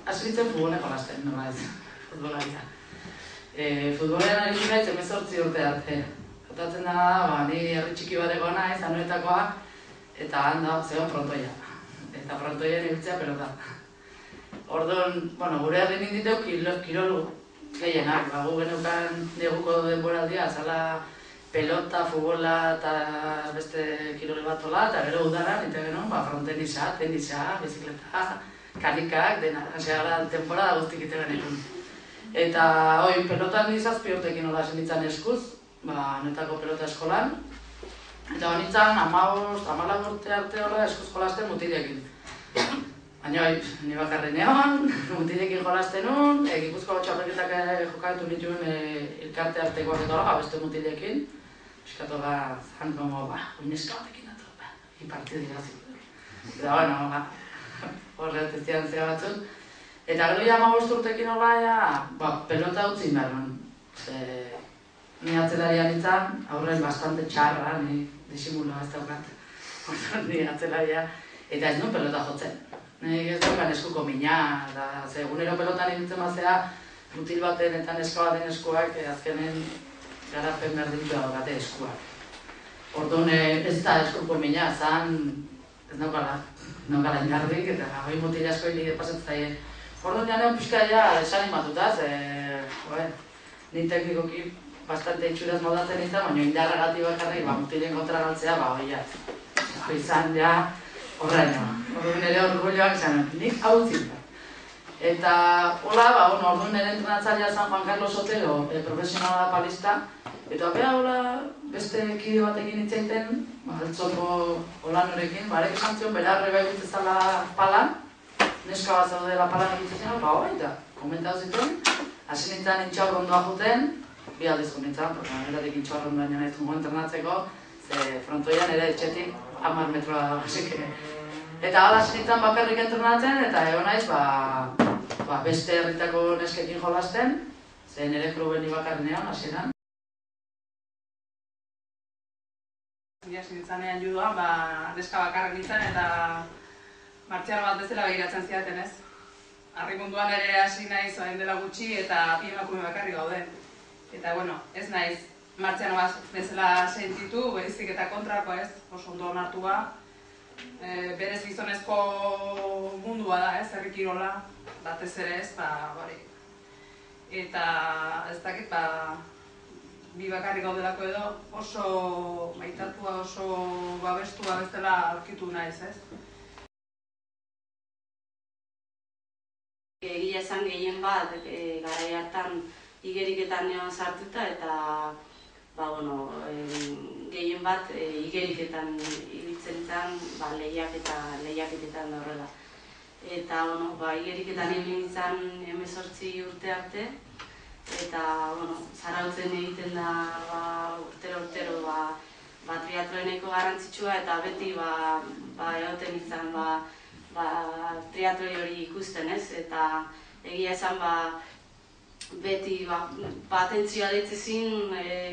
hasi nintzen futbole jolasten, nola ez, futbolaria. Futbolean ari naiz 18 urte arte. Gertatzen da, ni herri txiki bat egon naiz, Anoetakoa, eta handa, zegoen Frontoia. Eta Frontoian ibiltzea pelota. Orduan, gure herri ninditeu kirol gehienak. Gu geneukan neguko denboraldia, azala pelota, futbola eta beste kirol bat ola, eta gero udaran, eta genuen, frontenisa, tenisa, bizikleta, kanikak, dena. Hase gara, temporada guztik ite genekun. Eta, pelotan nizazpi urtekin hola zenitzen eskuz, Anoetako pelota eskolan. Eta honitzen, 14 urte arte hola eskuz jolasten mutilekin. Baina, ni bakarri neon, mutilekin jolasten nun, Gipuzkoako txapelketak jokatu nituen elkarte artekoak eta hola, beste mutilekin. Eskatu zan, uineska batekin datu, iparti dira zitu. Eta, horret ez dian zea batzun. Eta gero 15 urtekin hola, pelota utzi behar nuen. Ni atzelaria nintzen, aurren bastante txarra, ni disimuloa ez daukat. Ni atzelaria, eta ez nuen pelota jotzen. Nik ez daukan eskuko mina, eta egunero pelotan ibiltzen bazea, mutil baten eta neska baten eskuak, azkenen garapen berdintu daukate eskuak. Orduan ez da eskuko mina, zan ez naukala indarrik, eta hori mutil asko hili pasetzaie. Orduan janean pixka desanimatuta, ni teknikoki bastante itxuraz modatzen nintzen, baina indarragatik bakarrik mutilen kontra galtzea, izan horrein. Orduan ere orgulloak izan, nik hau zintzen. Eta hola, orduan nire entrenatzailea zen Juan Carlos Otero, profesionala palista, eta bea hola beste kide batekin itzaiten, altzoko hola norekin, barek esan zion, bera arreba egitzezala palan, neska bat zaudela palan egitzezela, eta komentatu zituen, hasi nintzen intxaurrondoa juten, bi aldiz nintzen, netatik intxaurrondoa nina ez jungo entrenatzeko, ze Frontoian ere etxetik 10 metroa da, eta hala hasi nintzen bakarrik entrenatzen, eta egon naiz, beste herritako neskekin jolasten, ze nire kluben ibakarri neon, hasieran. Hasi nintzanean judoan, neska bakarrik nintzen eta martziano bat bezala begiratzen zidaten ez. Harri munduan ere hasi naiz orain dela gutxi eta bi emakume bakarrik gaude. Eta ez naiz martziano bat bezala sentitu, baizik eta kontrako ez, oso ondo onartua. Berez gizonezko mundua da ez, herri kirola, batez ere ez, Eta ez dakit, bi bakarrik gaudelako edo oso maitatua, oso babestua bezala aurkitu naiz ez. Egia esan gehien bat, garai hartan igeriketan neon sartuta eta gehien bat igeriketan ibiltzen zen lehiaketetan da horrela. Eta igeriketan ibiltzen zen 18 urte arte eta zarautzen egiten da urtero triatloeneko garrantzitsua eta beti egoten izan triatloi hori ikusten ez, eta egia esan beti atentzioa deitzezin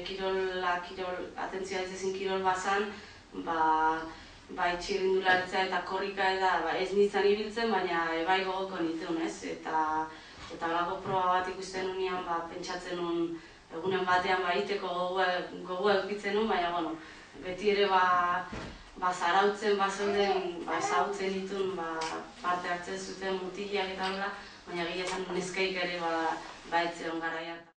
kirol bazan, txirrindularitza eta korrika ez nintzen ibiltzen, baina bai gogoko nintzen ez, eta horako proba bat ikusten nunean pentsatzen nun egunen batean iteko gogoa eukitzen nun, baina beti ere zarautzen bazeuden, ezagutzen ditun parte hartzen zuten mutilak eta hola, baina gila esan neskaik ere etzeon garaia.